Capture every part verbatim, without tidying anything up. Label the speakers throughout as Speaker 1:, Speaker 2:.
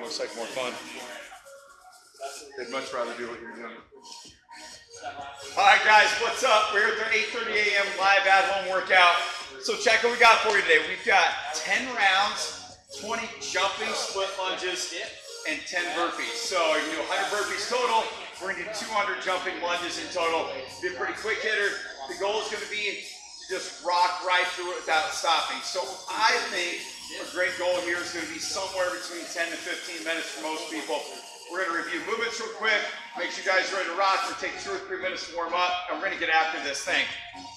Speaker 1: looks like more fun. They'd much rather do what you're doing. All right, guys, what's up? We're here at the eight thirty a m live at-home workout. So check what we got for you today. We've got ten rounds, twenty jumping split lunges, and ten burpees. So you're gonna do one hundred burpees total. We're gonna do two hundred jumping lunges in total. Be a pretty quick hitter. The goal is gonna be to just rock right through it without stopping. So I think a great goal here is gonna be somewhere between ten to fifteen minutes for most people. We're gonna review movements real quick, make sure you guys are ready to rock. We'll take two or three minutes to warm up, and we're gonna get after this thing.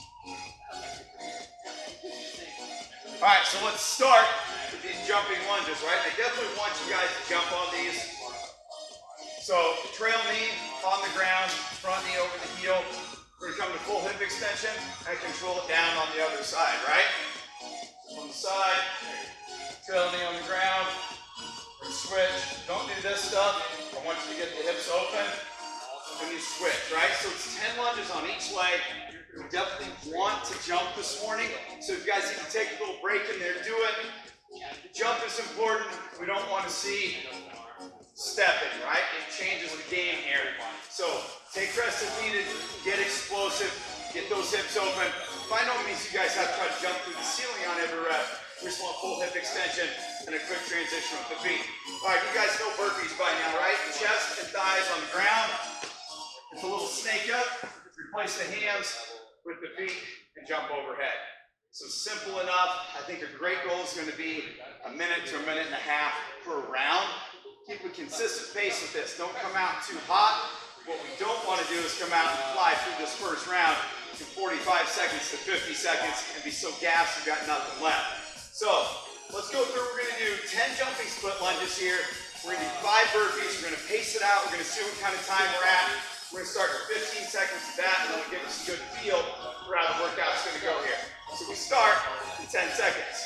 Speaker 1: All right, so let's start with these jumping lunges, right? I definitely want you guys to jump on these. So trail knee on the ground, front knee over the heel. We're gonna come to full hip extension and control it down on the other side, right? On the side, trail knee on the ground. We're gonna switch. Don't do this stuff. I want you to get the hips open. And you switch, right? So it's ten lunges on each leg. We definitely want to jump this morning. So if you guys need to take a little break in there, do it. The jump is important. We don't want to see stepping, right? It changes the game here. So take rest if needed, get explosive, get those hips open. By no means you guys have to try to jump through the ceiling on every rep. We just want full hip extension and a quick transition with the feet. All right, you guys know burpees by now, right? Chest and thighs on the ground. It's a little snake up. Replace the hands with the feet and jump overhead. So simple enough. I think a great goal is going to be a minute to a minute and a half per round. Keep a consistent pace with this. Don't come out too hot. What we don't want to do is come out and fly through this first round from forty-five seconds to fifty seconds and be so gassed you've got nothing left. So let's go through. We're going to do ten jumping split lunges here. We're going to do five burpees. We're going to pace it out. We're going to see what kind of time we're at. We're going to start with fifteen seconds of that, and that'll give us a good feel for how the workout's going to go here. So we start in ten seconds.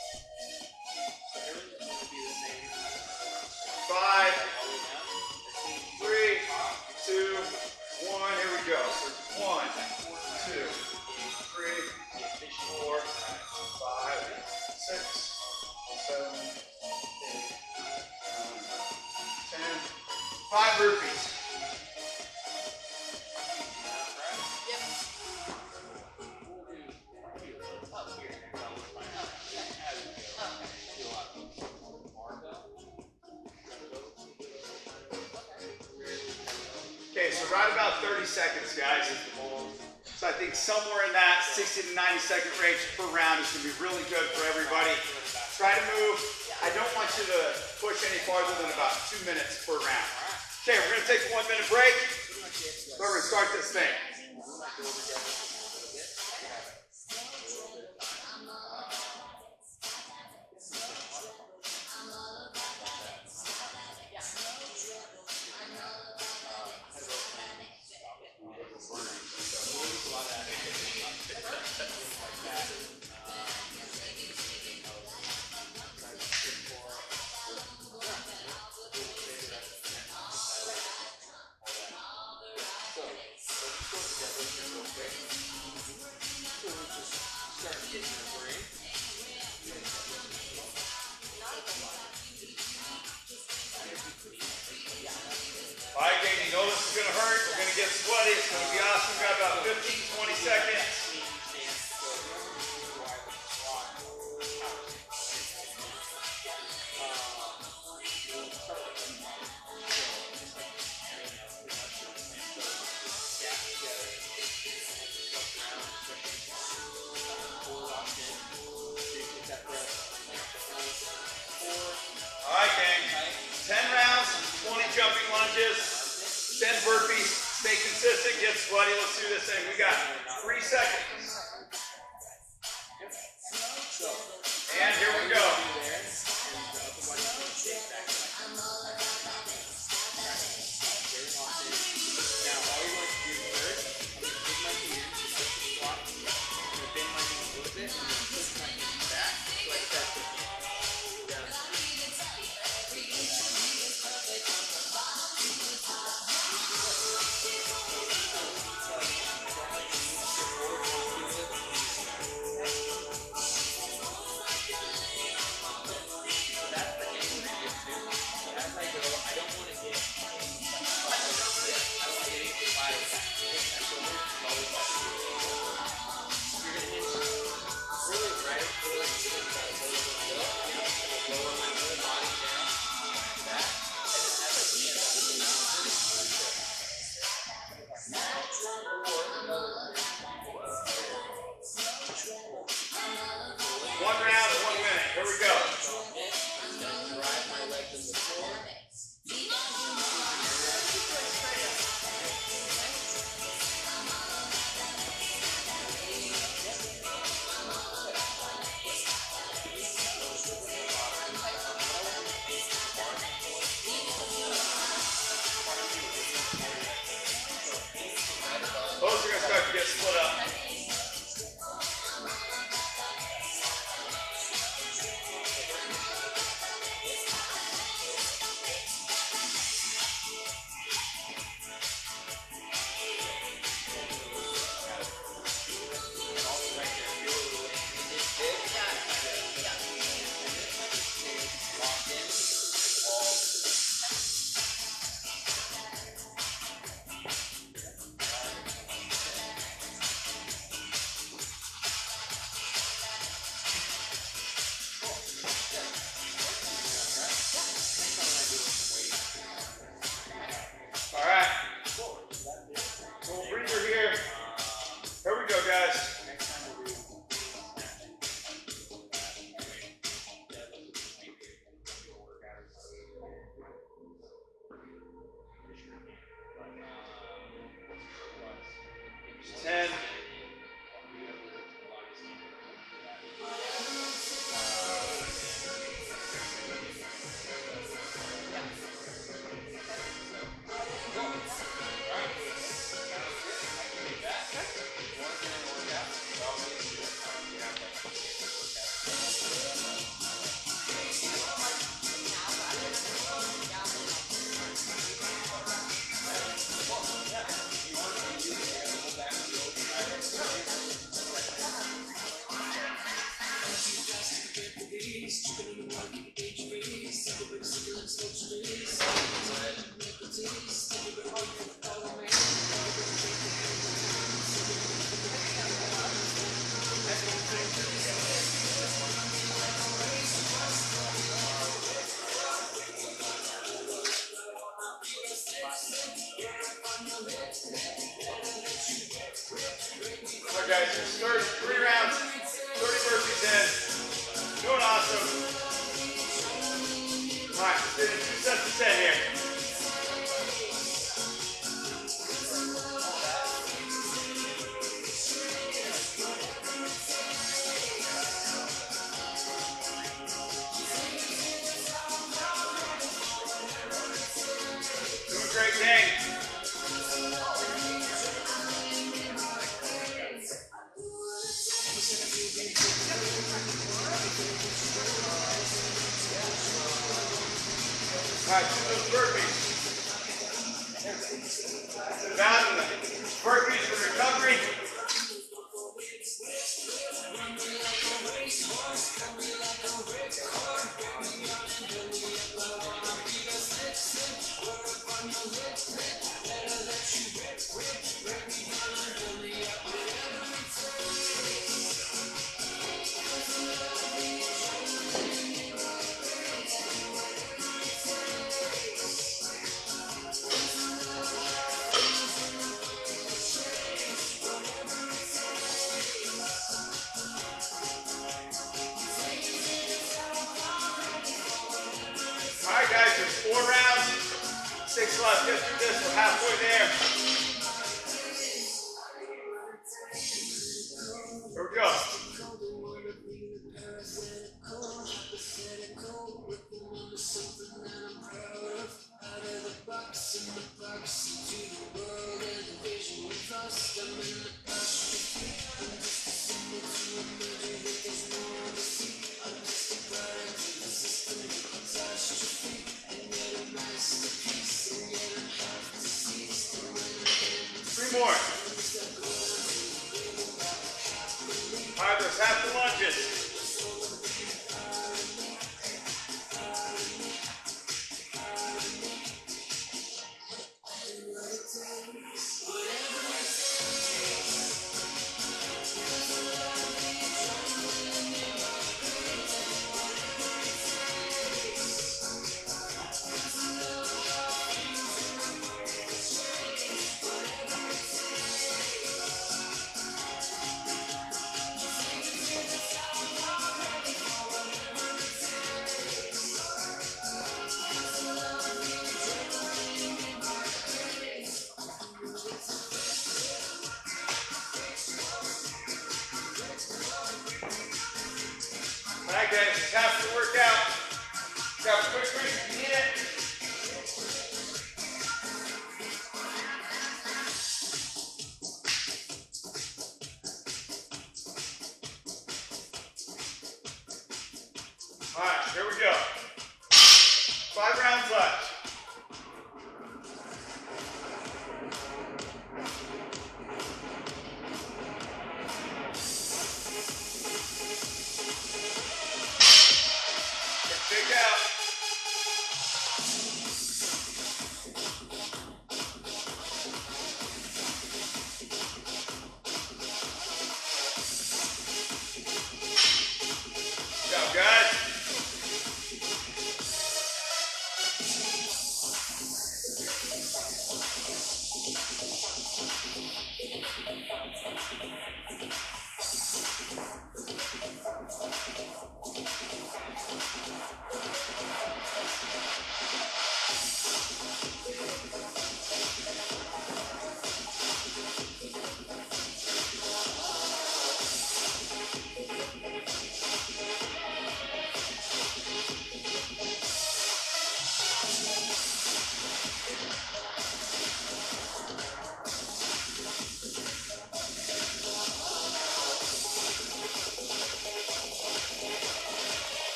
Speaker 1: Five, three, two, one. Here we go. So one, two, three, four, five, six, seven, eight, nine, ten. Five burpees. Okay, so right about thirty seconds, guys, is the goal. So I think somewhere in that sixty to ninety second range per round is going to be really good for everybody. Try to move. I don't want you to push any farther than about two minutes per round. Okay, we're going to take a one minute break. So we're going to start this thing. All right, gang, you know this is going to hurt. We're going to get sweaty. It's going to be awesome. We've got about fifteen, twenty seconds. All right, gang. ten rounds, twenty jumping lunges, ten burpees. Stay consistent, get sweaty. Let's do this thing. We got three seconds. And here we go. ten. Alright guys, start three rounds, thirty burpees in. Doing awesome. Alright, let's do two sets of ten here. Doing great, gang. Alright, do those burpees. Down to the burpees for recovery. Alright guys, there's four rounds, six left. Get through this, we're halfway there. Here we go. Three more. Alright, there's half the lunges. Alright guys, it's half the workout. Grab a quick break if you need it. Alright, here we go. Five rounds left. Big out.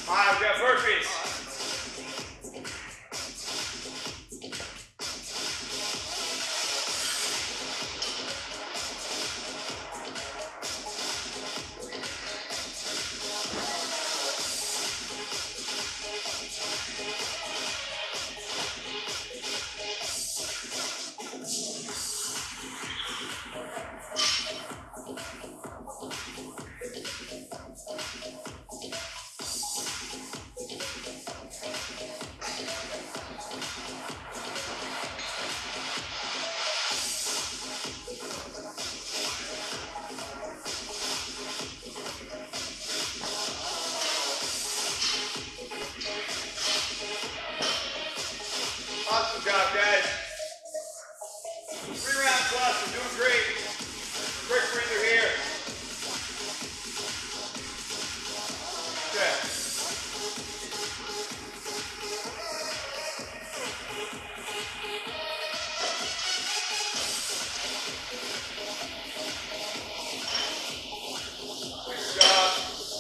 Speaker 1: All right, we got burpees. Awesome job, guys. Three rounds plus. We're doing great. Quick breather here. Okay. Good job.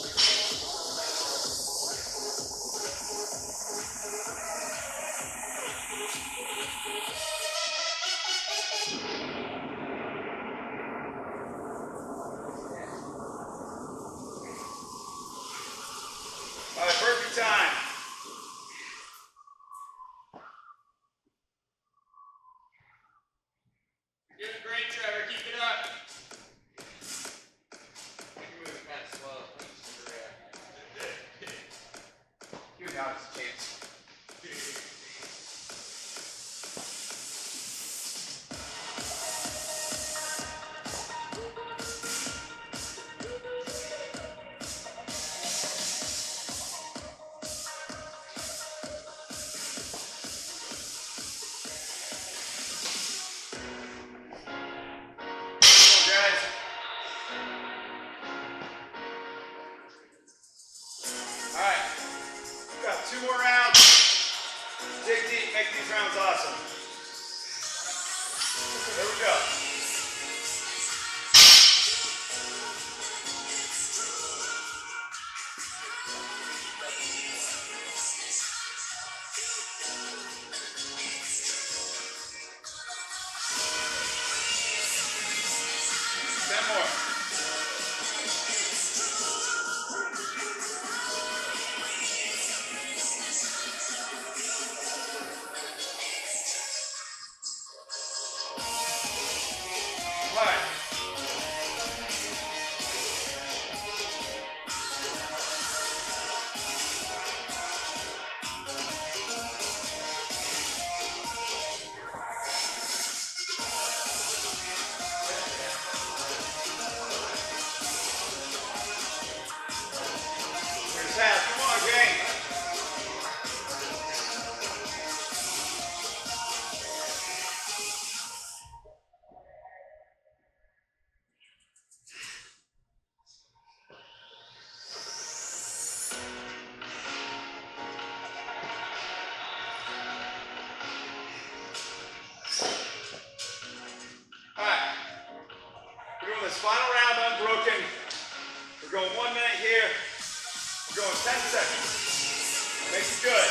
Speaker 1: All right, burpee time.
Speaker 2: You're doing great, Trevor. Keep it up. You're moving kind of slow.
Speaker 1: You now it's a chance. Two more rounds. Dig deep, make these rounds awesome. There we go. Ten more. Come on, gang. All right. We're doing this final round unbroken. We're going one minute here. We're going ten seconds. Make it good.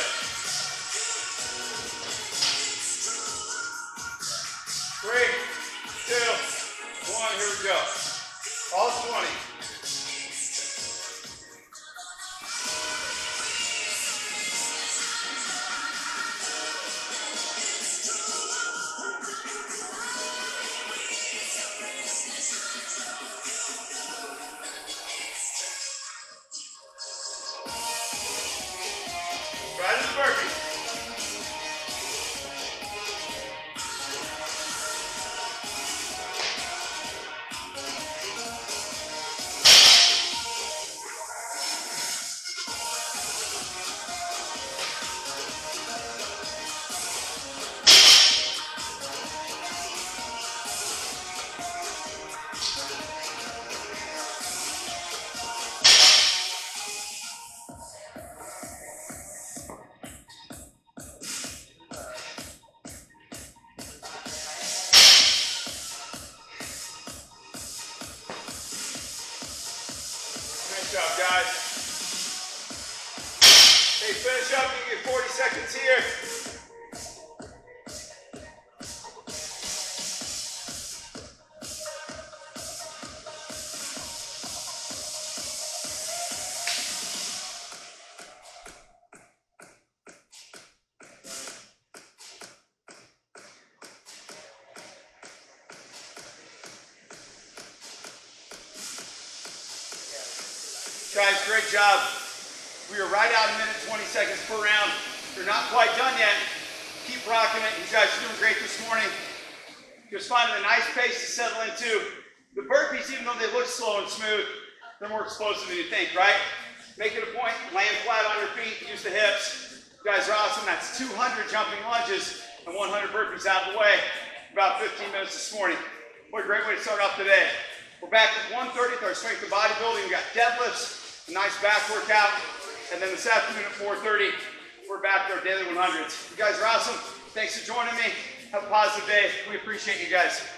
Speaker 1: Three, two, one, here we go. All twenty. Right in the burpee. Nice job, guys. Hey, finish up, you get forty seconds here. Guys, great job. We are right out a minute, twenty seconds per round. You're not quite done yet. Keep rocking it. You guys are doing great this morning. Just finding a nice pace to settle into. The burpees, even though they look slow and smooth, they're more explosive than you think, right? Make it a point, laying flat on your feet, use the hips. You guys are awesome. That's two hundred jumping lunges and one hundred burpees out of the way. About fifteen minutes this morning. What a great way to start off today. We're back at one thirty with our strength and bodybuilding. We got deadlifts, a nice back workout, and then this afternoon at four thirty, we're back to our daily one hundreds. You guys are awesome. Thanks for joining me. Have a positive day. We appreciate you guys.